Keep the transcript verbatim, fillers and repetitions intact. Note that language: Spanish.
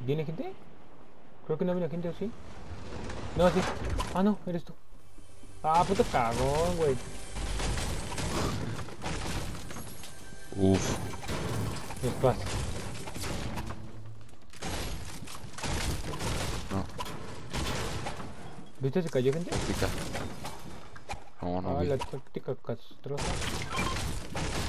¿Viene gente? Creo que no viene gente, ¿o sí? No, sí. Ah, no, eres tú. Ah, puto cagón, güey. Uf. Despacio. No, ¿Viste? Se cayó gente. táctica. No, no Ah, vi. la táctica castrosa.